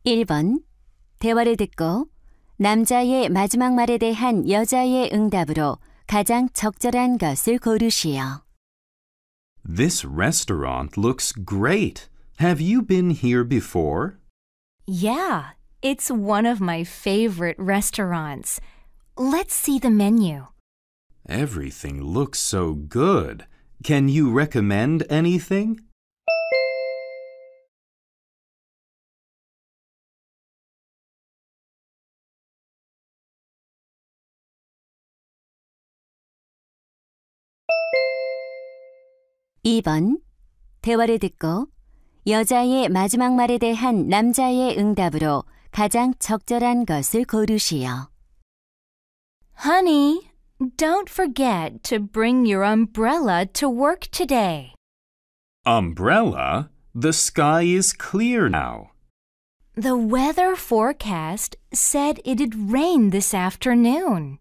1번. 대화를 듣고 남자의 마지막 말에 대한 여자의 응답으로 가장 적절한 것을 고르시오. This restaurant looks great. Have you been here before? Yeah, it's one of my favorite restaurants. Let's see the menu. Everything looks so good. Can you recommend anything? (2번) 대화를 듣고 여자의 마지막 말에 대한 남자의 응답으로 가장 적절한 것을 고르시오. Honey, don't forget to bring your umbrella to work today. Umbrella? The sky is clear now. The weather forecast said it'd rain this afternoon.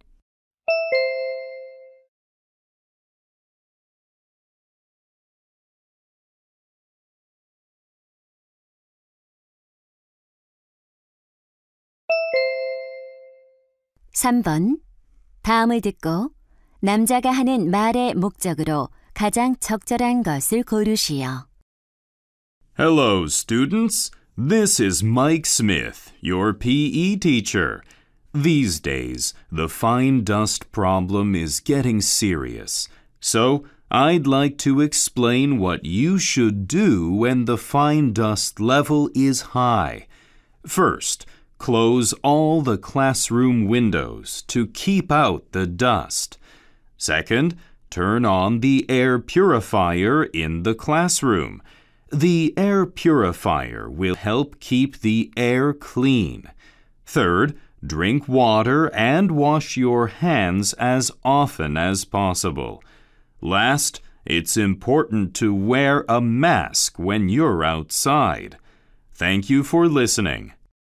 (3번) 다음을 듣고 남자가 하는 말의 목적으로 가장 적절한 것을 고르시오. Hello, students. This is Mike Smith, your PE teacher. These days, the fine dust problem is getting serious. So, I'd like to explain what you should do when the fine dust level is high. First, close all the classroom windows to keep out the dust. Second, turn on the air purifier in the classroom. The air purifier will help keep the air clean. Third, drink water and wash your hands as often as possible. Last, it's important to wear a mask when you're outside. Thank you for listening.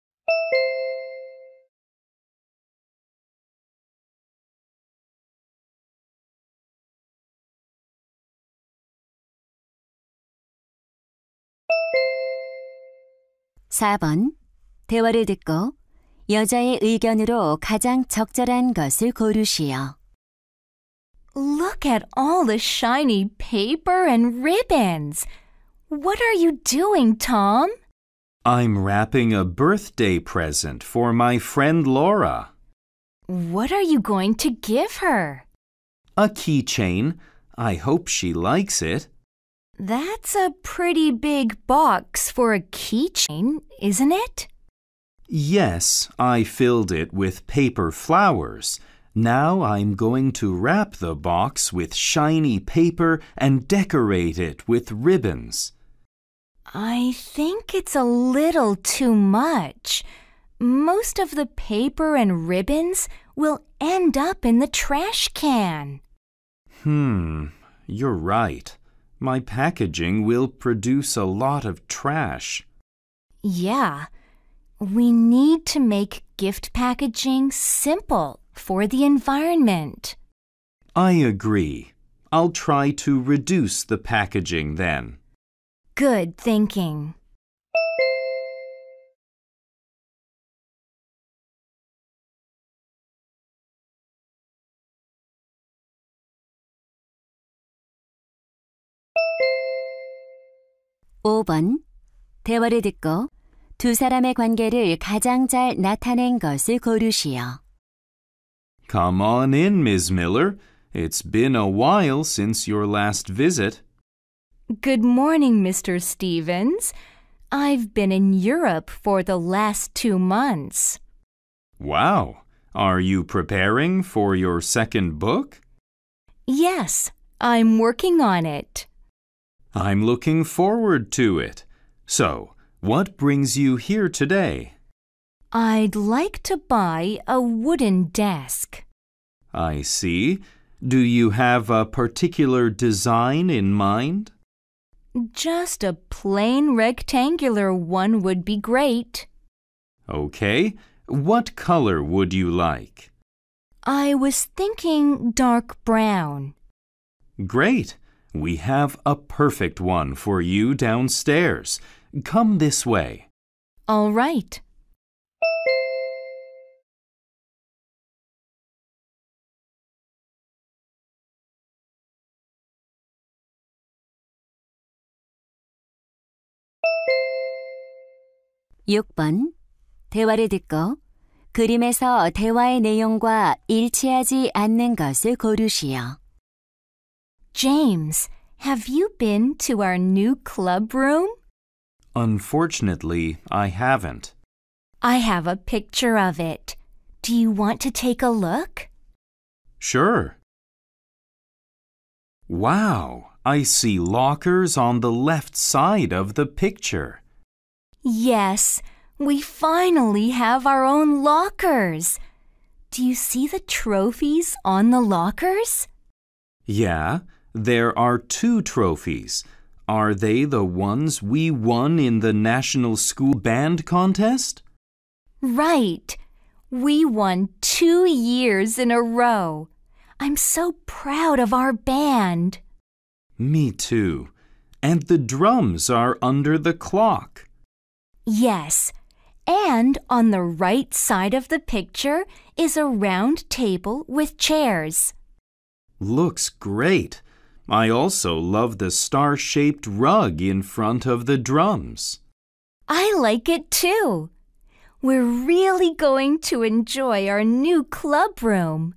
(4번) 대화를 듣고 여자의 의견으로 가장 적절한 것을 고르시오. Look at all the shiny paper and ribbons. What are you doing, Tom? I'm wrapping a birthday present for my friend Laura. What are you going to give her? A keychain. I hope she likes it. That's a pretty big box for a keychain, isn't it? Yes, I filled it with paper flowers. Now I'm going to wrap the box with shiny paper and decorate it with ribbons. I think it's a little too much. Most of the paper and ribbons will end up in the trash can. You're right. My packaging will produce a lot of trash. Yeah, we need to make gift packaging simple for the environment. I agree. I'll try to reduce the packaging then. Good thinking. (5번) 대화를 듣고 두 사람의 관계를 가장 잘 나타낸 것을 고르시오. Come on in, Ms. Miller. It's been a while since your last visit. Good morning, Mr. Stevens. I've been in Europe for the last 2 months. Wow. Are you preparing for your second book? Yes, I'm working on it. I'm looking forward to it. So, what brings you here today? I'd like to buy a wooden desk. I see. Do you have a particular design in mind? Just a plain rectangular one would be great. Okay. What color would you like? I was thinking dark brown. Great. We have a perfect one for you downstairs. Come this way. All right. 6번. 대화를 듣고 그림에서 대화의 내용과 일치하지 않는 것을 고르시오. James, have you been to our new club room? Unfortunately, I haven't. I have a picture of it. Do you want to take a look? Sure. Wow, I see lockers on the left side of the picture. Yes, we finally have our own lockers. Do you see the trophies on the lockers? Yeah, there are 2 trophies. Are they the ones we won in the National School Band Contest? Right. We won 2 years in a row. I'm so proud of our band. Me too. And the drums are under the clock. Yes, and on the right side of the picture is a round table with chairs. Looks great. I also love the star-shaped rug in front of the drums. I like it too. We're really going to enjoy our new club room.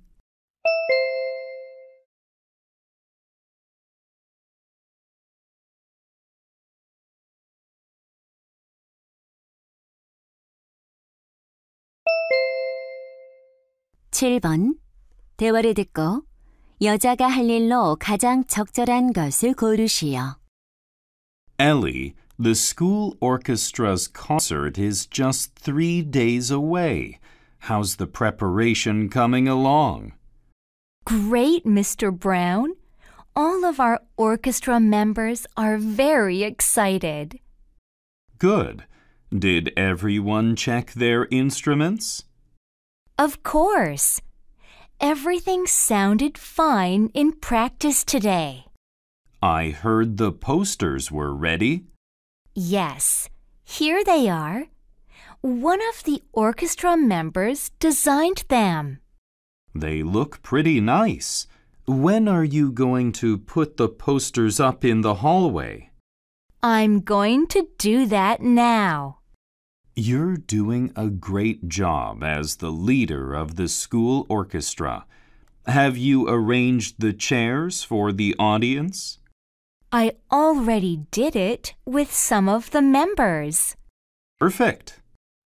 (7번) 대화를 듣고 여자가 할 일로 가장 적절한 것을 고르시오. Ellie, the school orchestra's concert is just 3 days away. How's the preparation coming along? Great, Mr. Brown. All of our orchestra members are very excited. Good. Did everyone check their instruments? Of course. Everything sounded fine in practice today. I heard the posters were ready. Yes, here they are. One of the orchestra members designed them. They look pretty nice. When are you going to put the posters up in the hallway? I'm going to do that now. You're doing a great job as the leader of the school orchestra. Have you arranged the chairs for the audience? I already did it with some of the members. Perfect.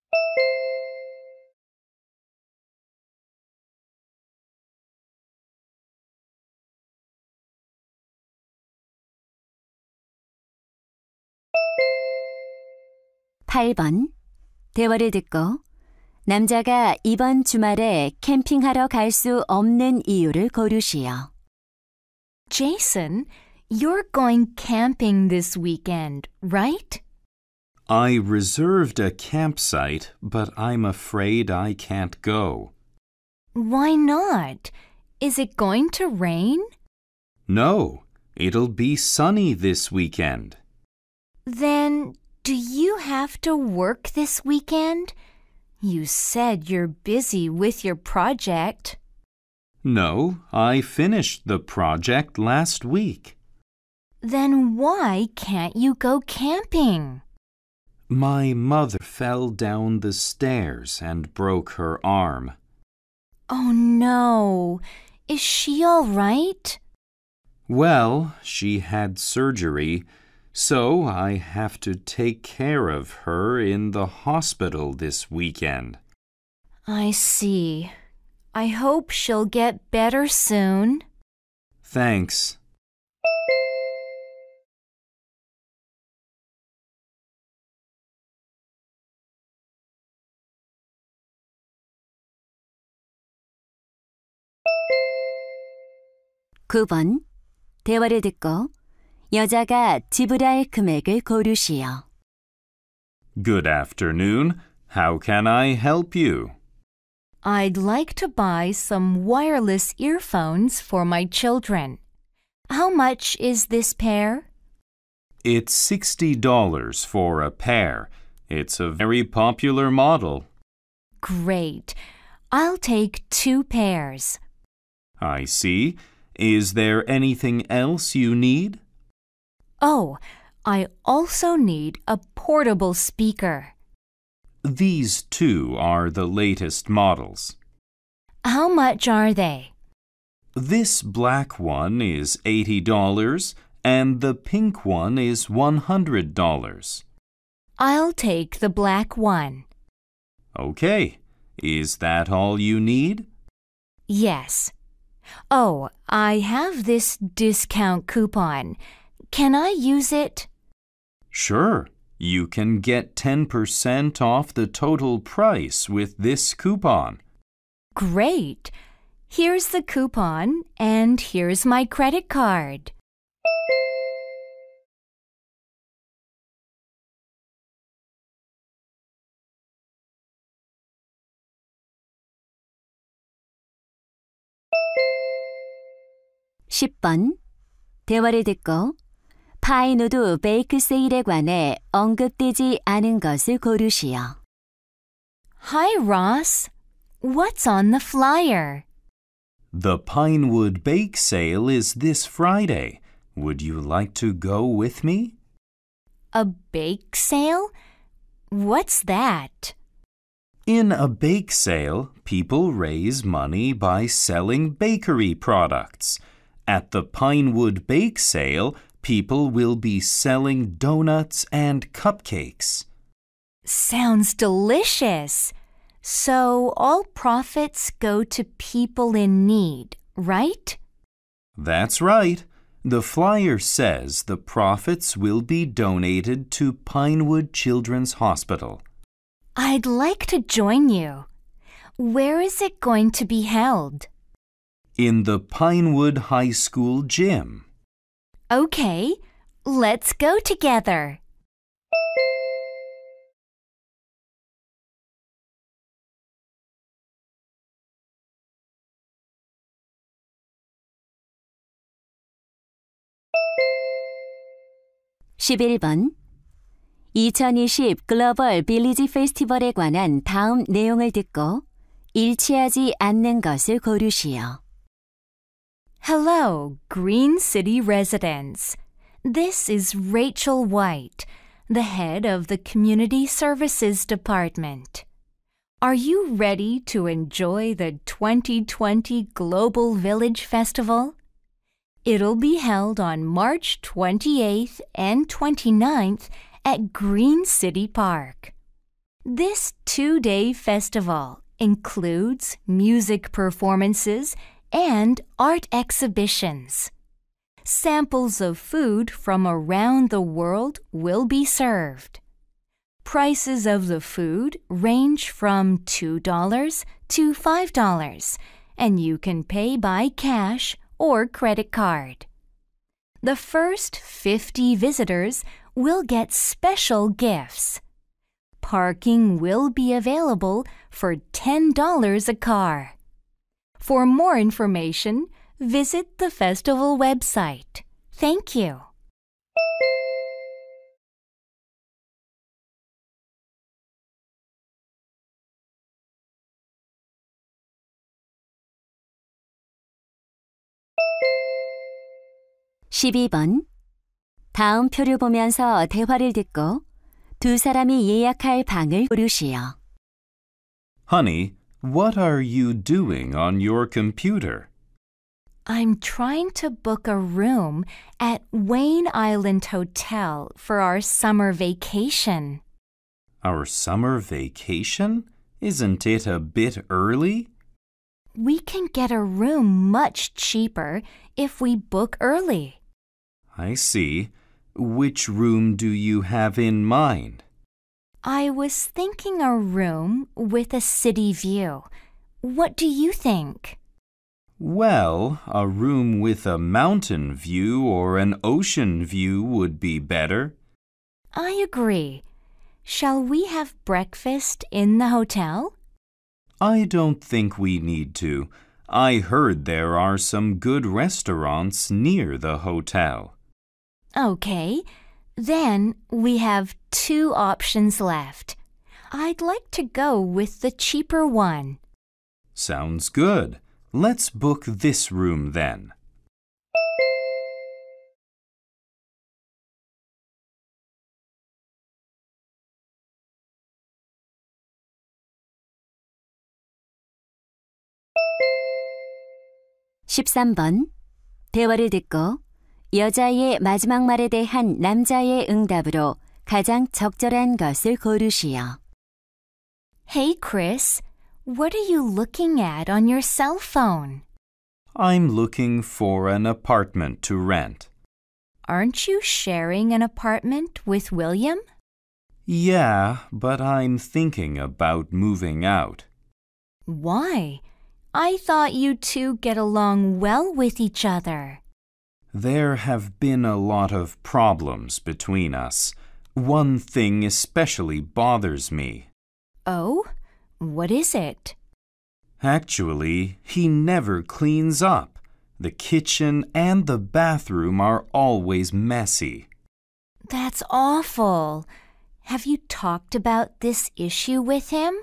(8번) 대화를 듣고 남자가 이번 주말에 캠핑하러 갈 수 없는 이유를 고르시오. Jason, you're going camping this weekend, right? I reserved a campsite, but I'm afraid I can't go. Why not? Is it going to rain? No, it'll be sunny this weekend. Then, do you have to work this weekend? You said you're busy with your project. No, I finished the project last week. Then why can't you go camping? My mother fell down the stairs and broke her arm. Oh no, is she all right? Well, she had surgery, so I have to take care of her in the hospital this weekend. I see. I hope she'll get better soon. Thanks. (9번) 대화를 듣고 여자가 지불할 금액을 고르시오. Good afternoon. How can I help you? I'd like to buy some wireless earphones for my children. How much is this pair? It's $60 for a pair. It's a very popular model. Great. I'll take 2 pairs. I see. Is there anything else you need? Oh, I also need a portable speaker. These two are the latest models. How much are they? This black one is $80 and the pink one is $100. I'll take the black one. Okay, is that all you need? Yes. Oh, I have this discount coupon. Can I use it? Sure, you can get 10% off the total price with this coupon. Great! Here's the coupon and here's my credit card. (10번) 대화를 듣고 파이누드 베이크 세일에 관해 언급되지 않은 것을 고르시오. Hi, Ross. What's on the flyer? The Pinewood Bake Sale is this Friday. Would you like to go with me? A bake sale? What's that? In a bake sale, people raise money by selling bakery products. At the Pinewood Bake Sale, people will be selling donuts and cupcakes. Sounds delicious. So all profits go to people in need, right? That's right. The flyer says the profits will be donated to Pinewood Children's Hospital. I'd like to join you. Where is it going to be held? In the Pinewood High School gym. Okay, let's go together. (11번) 2020 글로벌 빌리지 페스티벌에 관한 다음 내용을 듣고 일치하지 않는 것을 고르시오. Hello, Green City residents. This is Rachel White, the head of the Community Services Department. Are you ready to enjoy the 2020 Global Village Festival? It'll be held on March 28th and 29th at Green City Park. This two-day festival includes music performances and art exhibitions. Samples of food from around the world will be served. Prices of the food range from $2 to $5, and you can pay by cash or credit card. The first 50 visitors will get special gifts. Parking will be available for $10 a car. For more information, visit the festival website. Thank you. (12번) 다음 표를 보면서 대화를 듣고 두 사람이 예약할 방을 고르시오. Honey, what are you doing on your computer? I'm trying to book a room at Wayne Island Hotel for our summer vacation. Our summer vacation? Isn't it a bit early? We can get a room much cheaper if we book early. I see. Which room do you have in mind? I was thinking a room with a city view. What do you think? Well, a room with a mountain view or an ocean view would be better. I agree. Shall we have breakfast in the hotel? I don't think we need to. I heard there are some good restaurants near the hotel. Okay, then we have two options left. I'd like to go with the cheaper one. Sounds good. Let's book this room then. 13번. 대화를 듣고 여자의 마지막 말에 대한 남자의 응답으로 가장 적절한 것을 고르시오. Hey, Chris, what are you looking at on your cell phone? I'm looking for an apartment to rent. Aren't you sharing an apartment with William? Yeah, but I'm thinking about moving out. Why? I thought you two get along well with each other. There have been a lot of problems between us. One thing especially bothers me. Oh? What is it? Actually, he never cleans up. The kitchen and the bathroom are always messy. That's awful. Have you talked about this issue with him?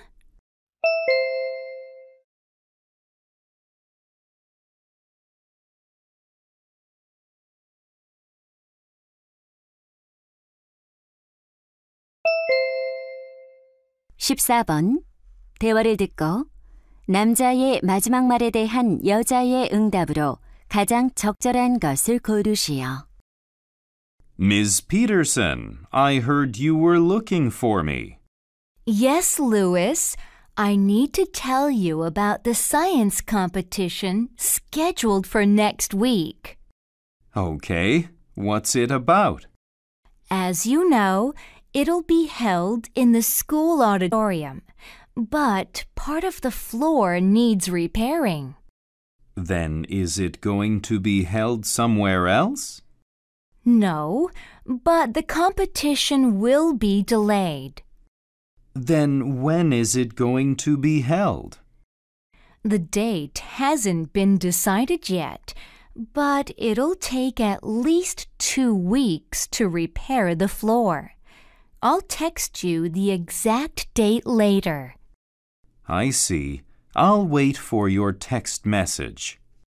(14번) 대화를 듣고 남자의 마지막 말에 대한 여자의 응답으로 가장 적절한 것을 고르시오. Ms. Peterson, I heard you were looking for me. Yes, Louis. I need to tell you about the science competition scheduled for next week. Okay, what's it about? As you know, it'll be held in the school auditorium, but part of the floor needs repairing. Then is it going to be held somewhere else? No, but the competition will be delayed. Then when is it going to be held? The date hasn't been decided yet, but it'll take at least 2 weeks to repair the floor. I'll text you the exact date later. I see. I'll wait for your text message.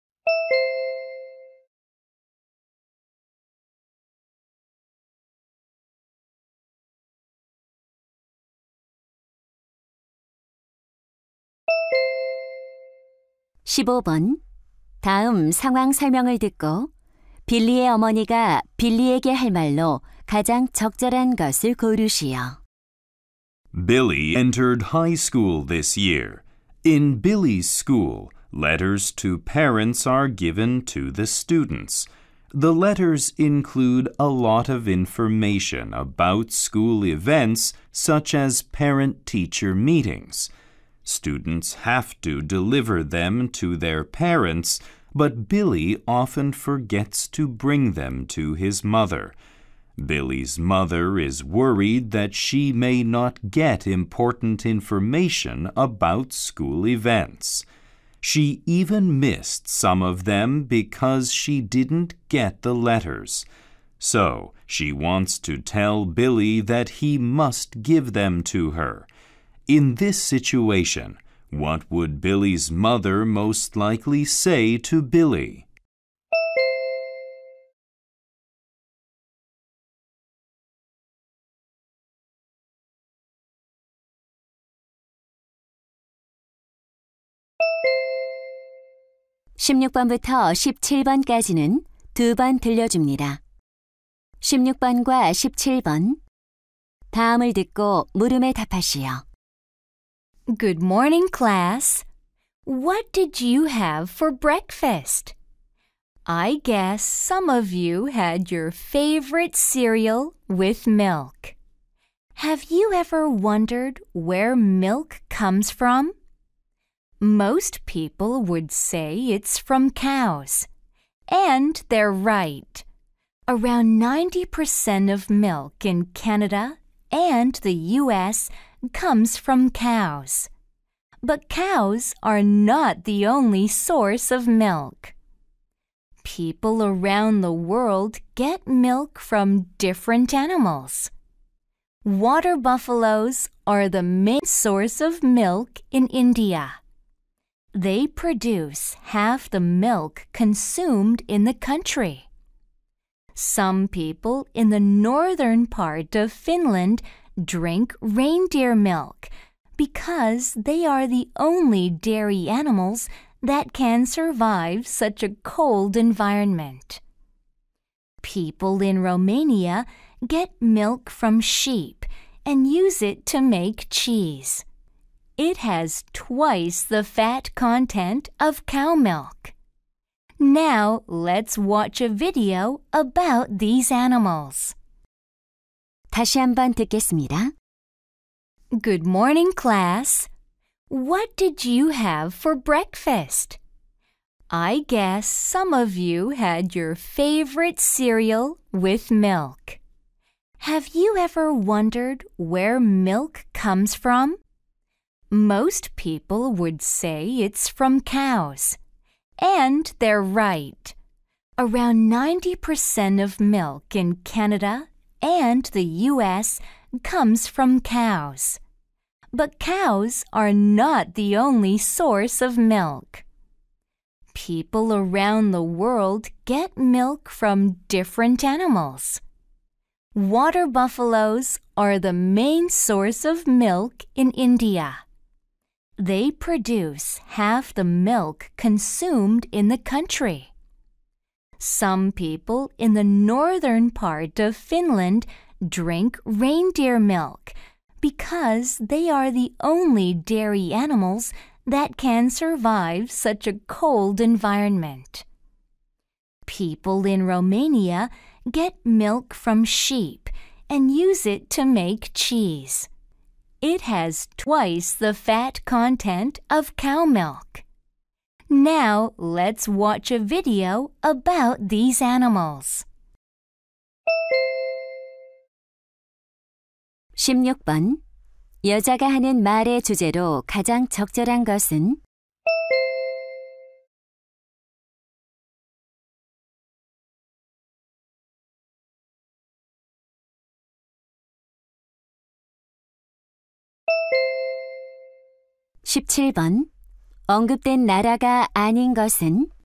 (15번) 다음 상황 설명을 듣고 빌리의 어머니가 빌리에게 할 말로 가장 적절한 것을 고르시오. Billy entered high school this year. In Billy's school, letters to parents are given to the students. The letters include a lot of information about school events such as parent-teacher meetings. Students have to deliver them to their parents, but Billy often forgets to bring them to his mother. Billy's mother is worried that she may not get important information about school events. She even missed some of them because she didn't get the letters. So she wants to tell Billy that he must give them to her. In this situation, what would Billy's mother most likely say to Billy? (16번부터 17번까지는 2번 들려줍니다. 16번과 17번 다음을 듣고 물음에 답하시오. Good morning, class. What did you have for breakfast? I guess some of you had your favorite cereal with milk. Have you ever wondered where milk comes from? Most people would say it's from cows. And they're right. Around 90% of milk in Canada and the U.S. comes from cows. But cows are not the only source of milk. People around the world get milk from different animals. Water buffaloes are the main source of milk in India. They produce half the milk consumed in the country. Some people in the northern part of Finland drink reindeer milk because they are the only dairy animals that can survive such a cold environment. People in Romania get milk from sheep and use it to make cheese. It has twice the fat content of cow milk. Now let's watch a video about these animals. 다시 한번 듣겠습니다. Good morning, class. What did you have for breakfast? I guess some of you had your favorite cereal with milk. Have you ever wondered where milk comes from? Most people would say it's from cows. And they're right. Around 90% of milk in Canada and the US comes from cows. But cows are not the only source of milk. People around the world get milk from different animals. Water buffaloes are the main source of milk in India. They produce half the milk consumed in the country. Some people in the northern part of Finland drink reindeer milk because they are the only dairy animals that can survive such a cold environment. People in Romania get milk from sheep and use it to make cheese. It has twice the fat content of cow milk. Now let's watch a video about these animals. 16번. 여자가 하는 말의 주제로 가장 적절한 것은? (17번) 언급된 나라가 아닌 것은?